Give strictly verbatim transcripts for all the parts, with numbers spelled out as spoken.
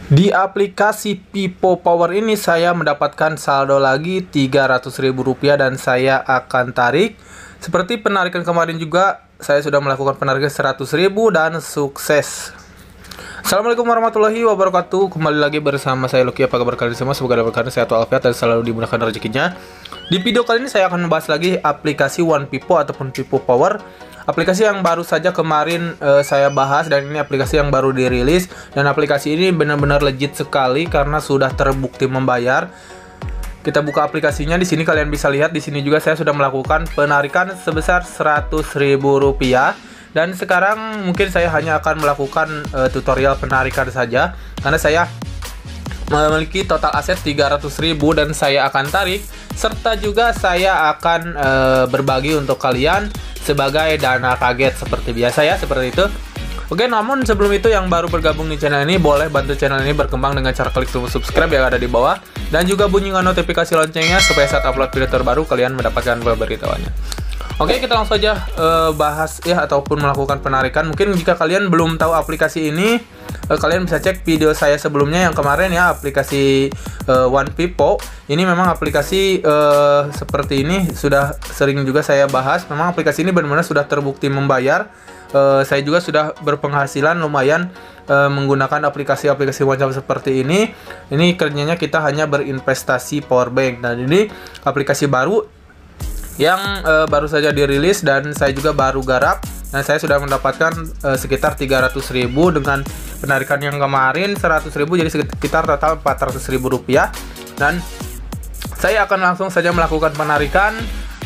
Di aplikasi Pipo Power ini saya mendapatkan saldo lagi tiga ratus ribu rupiah dan saya akan tarik. Seperti penarikan kemarin juga, saya sudah melakukan penarikan seratus ribu dan sukses. Assalamualaikum warahmatullahi wabarakatuh. Kembali lagi bersama saya Lucky. Apa kabar kalian semua? Semoga dalam keadaan sehat walafiat dan selalu dimudahkan rezekinya. Di video kali ini saya akan membahas lagi aplikasi One Pipo ataupun Pipo Power. Aplikasi yang baru saja kemarin uh, saya bahas, dan ini aplikasi yang baru dirilis, dan aplikasi ini benar-benar legit sekali karena sudah terbukti membayar. Kita buka aplikasinya. Di sini kalian bisa lihat, di sini juga saya sudah melakukan penarikan sebesar seratus ribu rupiah. Dan sekarang mungkin saya hanya akan melakukan uh, tutorial penarikan saja karena saya memiliki total aset tiga ratus ribu dan saya akan tarik, serta juga saya akan uh, berbagi untuk kalian sebagai dana kaget seperti biasa ya, seperti itu. Oke, namun sebelum itu yang baru bergabung di channel ini boleh bantu channel ini berkembang dengan cara klik tombol subscribe yang ada di bawah dan juga bunyikan notifikasi loncengnya supaya saat upload video terbaru kalian mendapatkan pemberitahuannya. Oke, kita langsung saja uh, bahas ya ataupun melakukan penarikan. Mungkin jika kalian belum tahu aplikasi ini, uh, kalian bisa cek video saya sebelumnya yang kemarin ya, aplikasi uh, One Pipo. Ini memang aplikasi uh, seperti ini sudah sering juga saya bahas. Memang aplikasi ini benar-benar sudah terbukti membayar. Uh, saya juga sudah berpenghasilan lumayan uh, menggunakan aplikasi-aplikasi macam seperti ini. Ini kerjanya kita hanya berinvestasi power bank. Dan ini aplikasi baru yang uh, baru saja dirilis dan saya juga baru garap, dan saya sudah mendapatkan uh, sekitar tiga ratus ribu dengan penarikan yang kemarin seratus ribu, jadi sekitar total empat ratus ribu rupiah. Dan saya akan langsung saja melakukan penarikan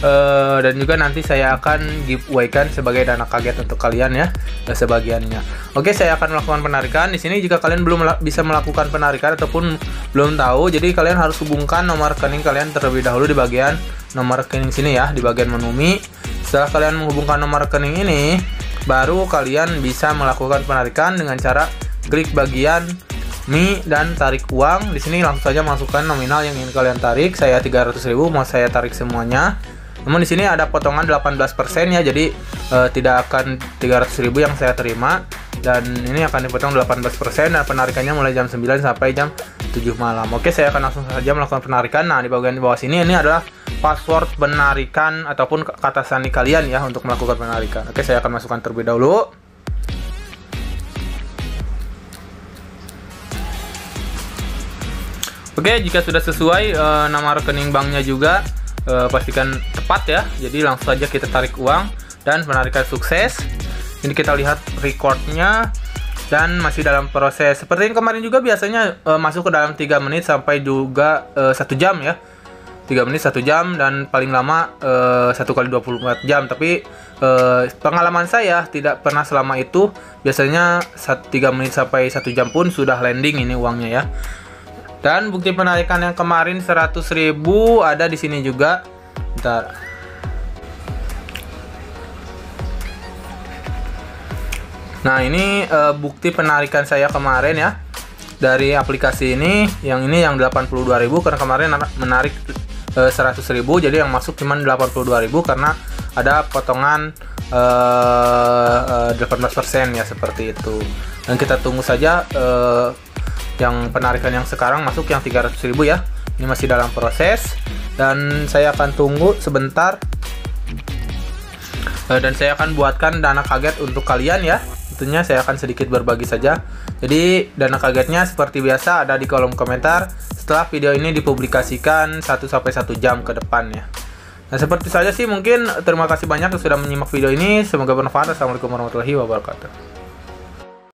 uh, dan juga nanti saya akan giveaway-kan sebagai dana kaget untuk kalian ya, sebagiannya. Oke, saya akan melakukan penarikan. Di sini jika kalian belum bisa melakukan penarikan ataupun belum tahu, jadi kalian harus hubungkan nomor rekening kalian terlebih dahulu di bagian nomor rekening sini ya, di bagian menu Mi. Setelah kalian menghubungkan nomor rekening ini, baru kalian bisa melakukan penarikan dengan cara klik bagian Mi dan tarik uang. Di sini langsung saja masukkan nominal yang ingin kalian tarik. Saya tiga ratus ribu mau saya tarik semuanya. Namun di sini ada potongan delapan belas persen ya, jadi e, tidak akan tiga ratus ribu yang saya terima, dan ini akan dipotong delapan belas persen dan penarikannya mulai jam sembilan sampai jam tujuh malam. Oke, saya akan langsung saja melakukan penarikan. Nah, di bagian bawah sini ini adalah password penarikan ataupun kata sandi kalian ya untuk melakukan penarikan. Oke, saya akan masukkan terlebih dahulu. Oke, jika sudah sesuai e, nama rekening banknya juga e, pastikan tepat ya. Jadi langsung saja kita tarik uang dan penarikan sukses. Ini kita lihat recordnya dan masih dalam proses. Seperti yang kemarin juga biasanya e, masuk ke dalam tiga menit sampai juga e, satu jam ya. tiga menit satu jam dan paling lama e, satu kali dua puluh empat jam. Tapi e, pengalaman saya tidak pernah selama itu. Biasanya tiga menit sampai satu jam pun sudah landing ini uangnya ya. Dan bukti penarikan yang kemarin seratus ribu ada di sini juga. Bentar. Nah, ini e, bukti penarikan saya kemarin ya dari aplikasi ini. Yang ini yang delapan puluh dua ribu karena kemarin menarik e, seratus ribu, jadi yang masuk cuma delapan puluh dua ribu karena ada potongan e, e, delapan belas persen ya, seperti itu. Dan kita tunggu saja e, yang penarikan yang sekarang masuk yang tiga ratus ribu ya. Ini masih dalam proses dan saya akan tunggu sebentar. E, dan saya akan buatkan dana kaget untuk kalian ya. Tentunya saya akan sedikit berbagi saja. Jadi dana kagetnya seperti biasa ada di kolom komentar setelah video ini dipublikasikan satu sampai satu jam ke depan ya. Nah, seperti saja sih, mungkin terima kasih banyak yang sudah menyimak video ini. Semoga bermanfaat. Assalamualaikum warahmatullahi wabarakatuh.